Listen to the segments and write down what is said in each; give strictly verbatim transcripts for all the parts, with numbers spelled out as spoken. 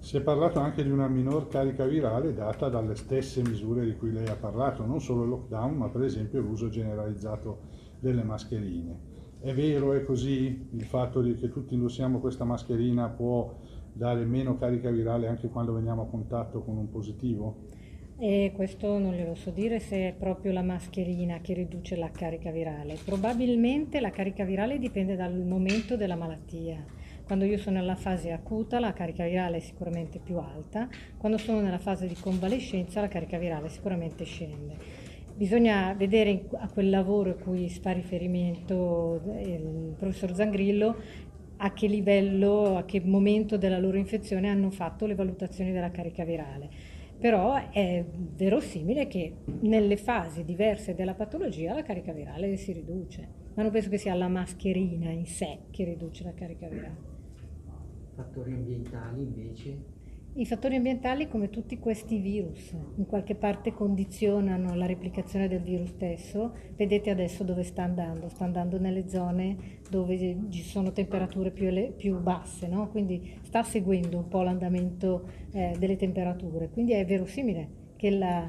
Si è parlato anche di una minor carica virale data dalle stesse misure di cui lei ha parlato, non solo il lockdown, ma per esempio l'uso generalizzato delle mascherine. È vero, è così, il fatto di che tutti indossiamo questa mascherina può dare meno carica virale anche quando veniamo a contatto con un positivo? E questo non glielo so dire se è proprio la mascherina che riduce la carica virale. Probabilmente la carica virale dipende dal momento della malattia. Quando io sono nella fase acuta la carica virale è sicuramente più alta, quando sono nella fase di convalescenza la carica virale sicuramente scende. Bisogna vedere a quel lavoro a cui fa riferimento il professor Zangrillo a che livello, a che momento della loro infezione hanno fatto le valutazioni della carica virale. Però è verosimile che nelle fasi diverse della patologia la carica virale si riduce, ma non penso che sia la mascherina in sé che riduce la carica virale. Fattori ambientali invece? I fattori ambientali, come tutti questi virus, in qualche parte condizionano la replicazione del virus stesso. Vedete adesso dove sta andando, sta andando nelle zone dove ci sono temperature più, ele- più basse, no? Quindi sta seguendo un po' l'andamento eh, delle temperature. Quindi è verosimile che la,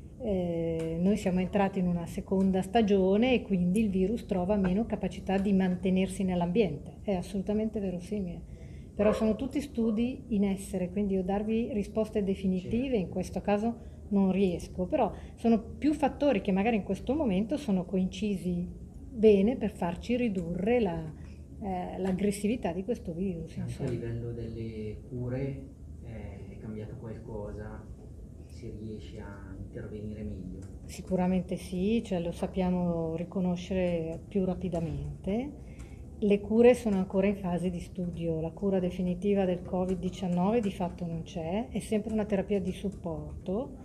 eh, noi siamo entrati in una seconda stagione e quindi il virus trova meno capacità di mantenersi nell'ambiente. È assolutamente verosimile. Però sono tutti studi in essere, quindi io darvi risposte definitive in questo caso non riesco, però sono più fattori che magari in questo momento sono coincisi bene per farci ridurre la, eh, l'aggressività di questo virus. Anche Insomma. a livello delle cure eh, è cambiato qualcosa? Si riesce a intervenire meglio? Sicuramente sì, cioè lo sappiamo riconoscere più rapidamente. Le cure sono ancora in fase di studio, la cura definitiva del covid diciannove di fatto non c'è, è sempre una terapia di supporto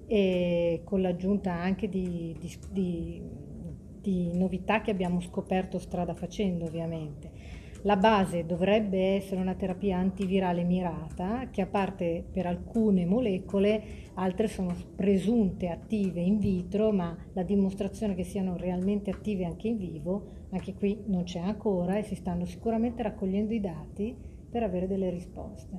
e con l'aggiunta anche di, di, di, di novità che abbiamo scoperto strada facendo ovviamente. La base dovrebbe essere una terapia antivirale mirata che a parte per alcune molecole, altre sono presunte attive in vitro, ma la dimostrazione che siano realmente attive anche in vivo, anche qui non c'è ancora e si stanno sicuramente raccogliendo i dati per avere delle risposte.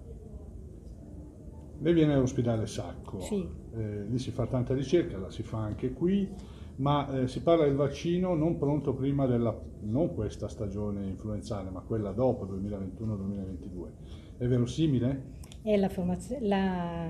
Lei viene all'ospedale Sacco, Sì. eh, lì si fa tanta ricerca, la si fa anche qui, ma eh, si parla del vaccino non pronto prima della, non questa stagione influenzale, ma quella dopo, duemilaventuno duemilaventidue. È verosimile? E la formazio- la,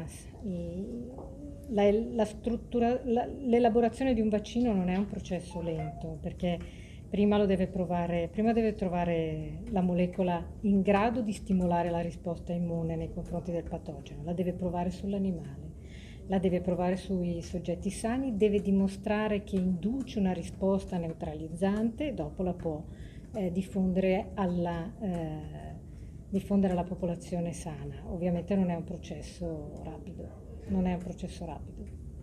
la- la struttura, la- l'elaborazione di un vaccino non è un processo lento, perché prima lo deve provare, prima deve trovare la molecola in grado di stimolare la risposta immune nei confronti del patogeno, la deve provare sull'animale, la deve provare sui soggetti sani, deve dimostrare che induce una risposta neutralizzante, dopo la può eh, diffondere alla, eh, diffondere alla popolazione sana. Ovviamente non è un processo rapido, non è un processo rapido.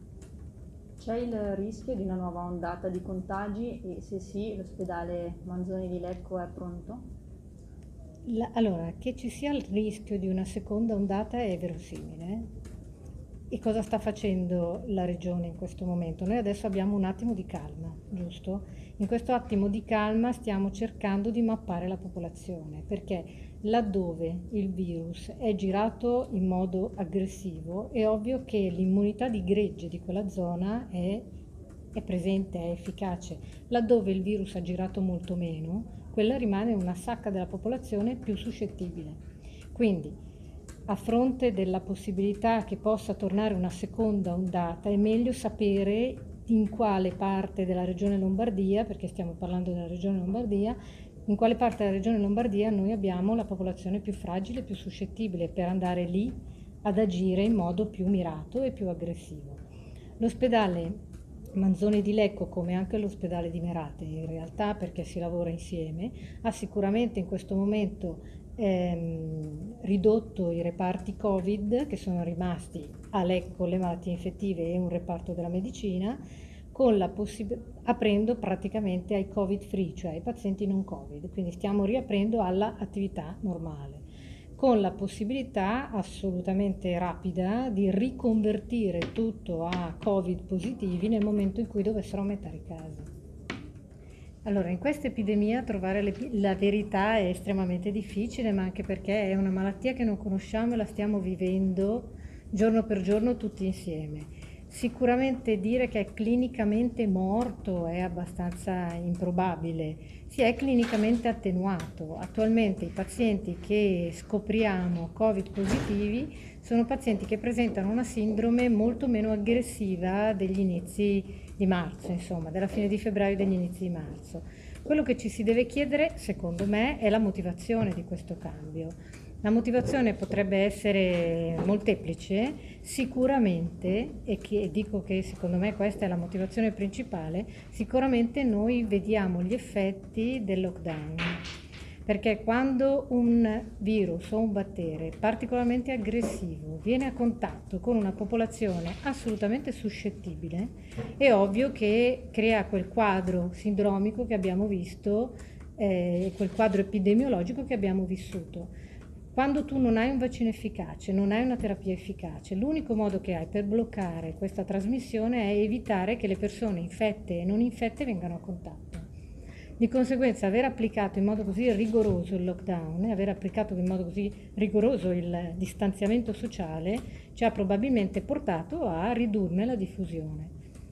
C'è il rischio di una nuova ondata di contagi e se sì, l'ospedale Manzoni di Lecco è pronto? La- allora, che ci sia il rischio di una seconda ondata è verosimile. E cosa sta facendo la regione in questo momento? Noi adesso abbiamo un attimo di calma, giusto? In questo attimo di calma stiamo cercando di mappare la popolazione, perché laddove il virus è girato in modo aggressivo, è ovvio che l'immunità di gregge di quella zona è, è presente, è efficace. Laddove il virus ha girato molto meno, quella rimane una sacca della popolazione più suscettibile. Quindi, a fronte della possibilità che possa tornare una seconda ondata, è meglio sapere in quale parte della regione Lombardia, perché stiamo parlando della regione Lombardia, in quale parte della regione Lombardia noi abbiamo la popolazione più fragile, più suscettibile, per andare lì ad agire in modo più mirato e più aggressivo. L'ospedale Manzoni di Lecco, come anche l'ospedale di Merate, in realtà perché si lavora insieme, ha sicuramente in questo momento ehm, ridotto i reparti Covid che sono rimasti a Lecco, le malattie infettive e un reparto della medicina, con la possib- aprendo praticamente ai Covid free, cioè ai pazienti non Covid, quindi stiamo riaprendo alla attività normale, con la possibilità assolutamente rapida di riconvertire tutto a Covid positivi nel momento in cui dovessero aumentare i casi. Allora, in questa epidemia trovare le- la verità è estremamente difficile, ma anche perché è una malattia che non conosciamo e la stiamo vivendo giorno per giorno tutti insieme. Sicuramente dire che è clinicamente morto è abbastanza improbabile, si è clinicamente attenuato. Attualmente i pazienti che scopriamo Covid positivi sono pazienti che presentano una sindrome molto meno aggressiva degli inizi di marzo, insomma, della fine di febbraio e degli inizi di marzo. Quello che ci si deve chiedere, secondo me, è la motivazione di questo cambio. La motivazione potrebbe essere molteplice, sicuramente, e che dico che secondo me questa è la motivazione principale, sicuramente noi vediamo gli effetti del lockdown. Perché quando un virus o un batterio particolarmente aggressivo viene a contatto con una popolazione assolutamente suscettibile, è ovvio che crea quel quadro sindromico che abbiamo visto, eh, quel quadro epidemiologico che abbiamo vissuto. Quando tu non hai un vaccino efficace, non hai una terapia efficace, l'unico modo che hai per bloccare questa trasmissione è evitare che le persone infette e non infette vengano a contatto. Di conseguenza aver applicato in modo così rigoroso il lockdown e aver applicato in modo così rigoroso il distanziamento sociale ci ha probabilmente portato a ridurne la diffusione.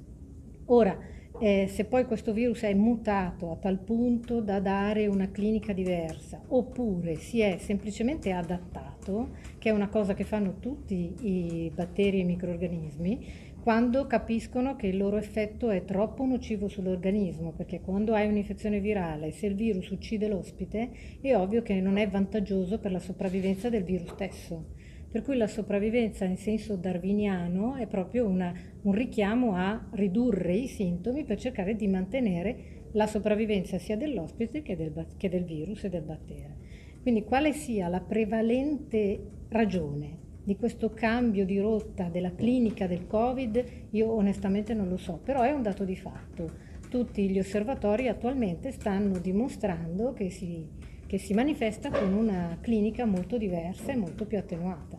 Ora, eh, se poi questo virus è mutato a tal punto da dare una clinica diversa, oppure si è semplicemente adattato, che è una cosa che fanno tutti i batteri e i microrganismi, quando capiscono che il loro effetto è troppo nocivo sull'organismo, perché quando hai un'infezione virale, se il virus uccide l'ospite, è ovvio che non è vantaggioso per la sopravvivenza del virus stesso. Per cui la sopravvivenza in senso darwiniano è proprio una, un richiamo a ridurre i sintomi per cercare di mantenere la sopravvivenza sia dell'ospite che del, che del virus e del batterio. Quindi quale sia la prevalente ragione di questo cambio di rotta della clinica del Covid, io onestamente non lo so, però è un dato di fatto. Tutti gli osservatori attualmente stanno dimostrando che si, che si manifesta con una clinica molto diversa e molto più attenuata.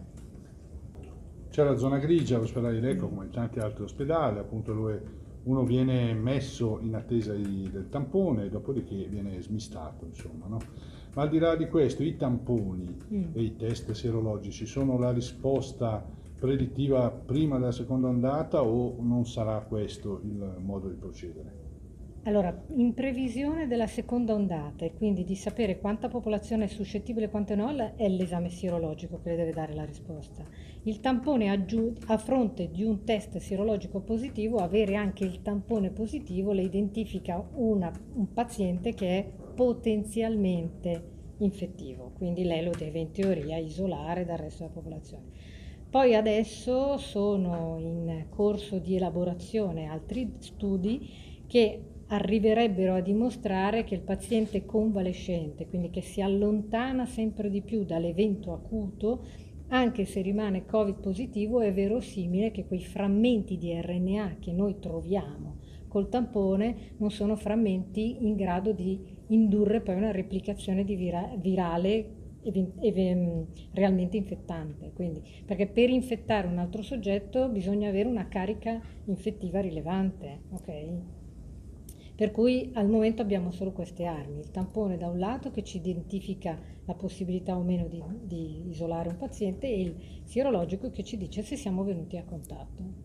C'è la zona grigia all'ospedale di Lecco, come in tanti altri ospedali, appunto dove uno viene messo in attesa di, del tampone e dopodiché viene smistato, insomma, no? Ma al di là di questo, i tamponi mm. e i test sierologici sono la risposta predittiva prima della seconda ondata o non sarà questo il modo di procedere? Allora, in previsione della seconda ondata e quindi di sapere quanta popolazione è suscettibile e quanta no, è l'esame sierologico che le deve dare la risposta. Il tampone a fronte di un test sierologico positivo, avere anche il tampone positivo le identifica una, un paziente che è potenzialmente infettivo, quindi lei lo deve in teoria isolare dal resto della popolazione. Poi adesso sono in corso di elaborazione altri studi che arriverebbero a dimostrare che il paziente convalescente, quindi che si allontana sempre di più dall'evento acuto, anche se rimane Covid positivo, è verosimile che quei frammenti di R N A che noi troviamo col tampone non sono frammenti in grado di indurre poi una replicazione di vira- virale realmente infettante. Quindi, perché per infettare un altro soggetto bisogna avere una carica infettiva rilevante, ok? Per cui al momento abbiamo solo queste armi, il tampone da un lato che ci identifica la possibilità o meno di, di isolare un paziente e il sierologico che ci dice se siamo venuti a contatto.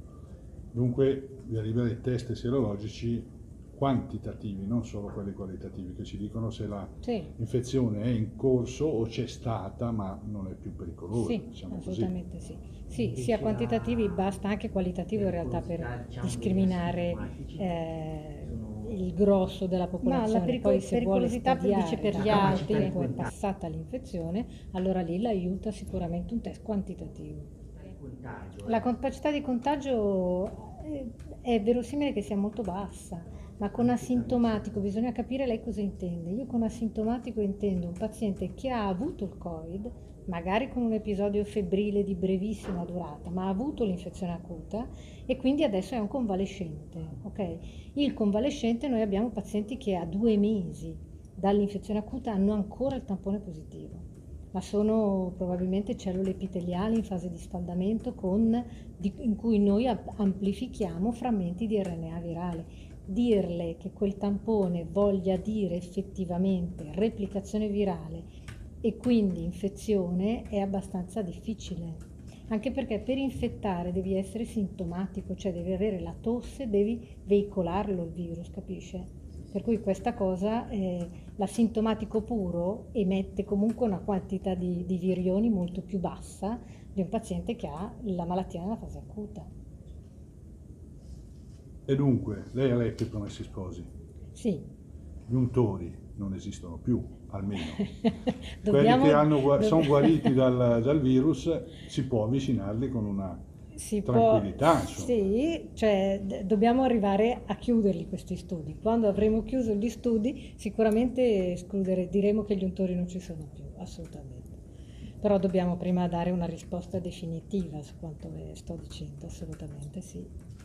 Dunque vi arrivano dei test sierologici quantitativi, non solo quelli qualitativi, che ci dicono se la sì. infezione è in corso o c'è stata ma non è più pericolosa. Sì, diciamo assolutamente così. sì. Sì, sia quantitativi, basta anche qualitativo in realtà per discriminare eh, il grosso della popolazione. No, perico- poi se vuole studiare per gli altri è passata l'infezione, allora lì l'aiuta sicuramente un test quantitativo. La capacità di contagio è verosimile che sia molto bassa, ma con asintomatico bisogna capire lei cosa intende. Io con asintomatico intendo un paziente che ha avuto il Covid, magari con un episodio febbrile di brevissima durata, ma ha avuto l'infezione acuta e quindi adesso è un convalescente. Okay? Il convalescente, noi abbiamo pazienti che a due mesi dall'infezione acuta hanno ancora il tampone positivo, ma sono probabilmente cellule epiteliali in fase di sfaldamento con, di, in cui noi amplifichiamo frammenti di R N A virale. dirle che quel tampone voglia dire effettivamente replicazione virale e quindi infezione è abbastanza difficile, anche perché per infettare devi essere sintomatico, cioè devi avere la tosse, devi veicolarlo il virus, capisce? Per cui questa cosa, eh, l'asintomatico puro emette comunque una quantità di, di virioni molto più bassa di un paziente che ha la malattia nella fase acuta. E dunque, lei ha letto i Promessi Sposi? Sì. Gli untori non esistono più, almeno. Dobbiamo, Quelli che hanno, dobb- sono guariti dal, dal virus, si può avvicinarli con una si tranquillità, può, insomma. sì, cioè d- dobbiamo arrivare a chiuderli questi studi. Quando avremo chiuso gli studi, sicuramente escludere, diremo che gli untori non ci sono più, assolutamente. Però dobbiamo prima dare una risposta definitiva su quanto eh, sto dicendo, assolutamente sì.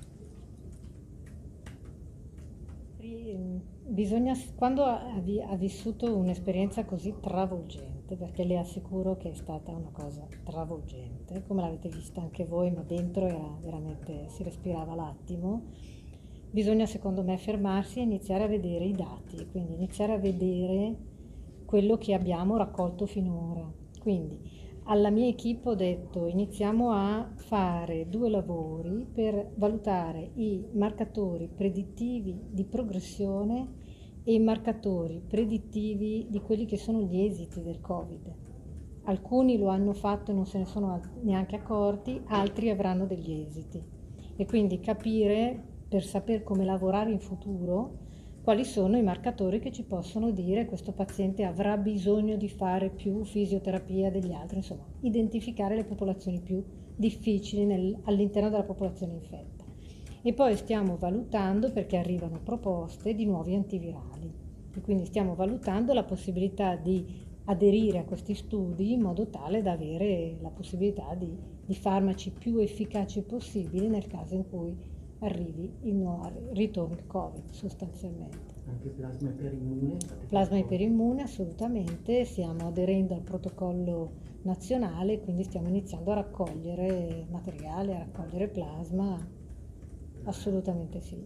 Bisogna, quando ha, vi- ha vissuto un'esperienza così travolgente, perché le assicuro che è stata una cosa travolgente, come l'avete vista anche voi, ma dentro era veramente, si respirava l'attimo, bisogna secondo me fermarsi e iniziare a vedere i dati, quindi iniziare a vedere quello che abbiamo raccolto finora. Quindi alla mia equipe ho detto iniziamo a fare due lavori per valutare i marcatori predittivi di progressione e i marcatori predittivi di quelli che sono gli esiti del Covid. Alcuni lo hanno fatto e non se ne sono neanche accorti, altri avranno degli esiti. E quindi capire, per saper come lavorare in futuro, quali sono i marcatori che ci possono dire questo paziente avrà bisogno di fare più fisioterapia degli altri, insomma, identificare le popolazioni più difficili nel, all'interno della popolazione infetta. E poi stiamo valutando, perché arrivano proposte, di nuovi antivirali. E quindi stiamo valutando la possibilità di aderire a questi studi in modo tale da avere la possibilità di, di farmaci più efficaci possibili nel caso in cui arrivi il nuovo ritorno Covid sostanzialmente. Anche plasma iperimmune? Plasma iperimmune assolutamente, stiamo aderendo al protocollo nazionale, quindi stiamo iniziando a raccogliere materiale, a raccogliere plasma, assolutamente sì.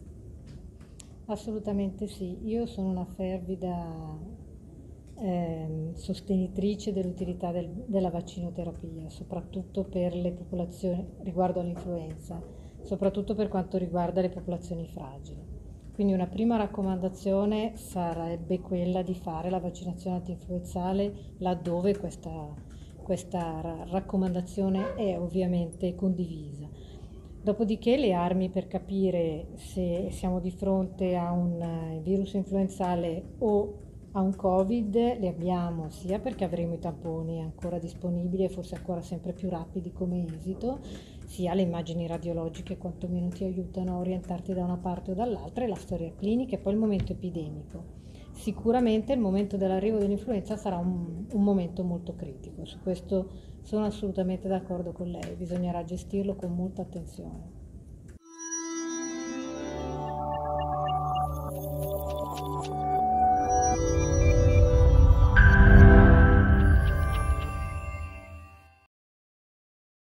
Assolutamente sì, io sono una fervida eh, sostenitrice dell'utilità del, della vaccinoterapia, soprattutto per le popolazioni, riguardo all'influenza, soprattutto per quanto riguarda le popolazioni fragili. Quindi una prima raccomandazione sarebbe quella di fare la vaccinazione antinfluenzale laddove questa, questa raccomandazione è ovviamente condivisa. Dopodiché le armi per capire se siamo di fronte a un virus influenzale o a un Covid le abbiamo, sia perché avremo i tamponi ancora disponibili e forse ancora sempre più rapidi come esito, sia le immagini radiologiche quantomeno ti aiutano a orientarti da una parte o dall'altra, e la storia clinica e poi il momento epidemico. Sicuramente il momento dell'arrivo dell'influenza sarà un, un momento molto critico, su questo sono assolutamente d'accordo con lei, bisognerà gestirlo con molta attenzione.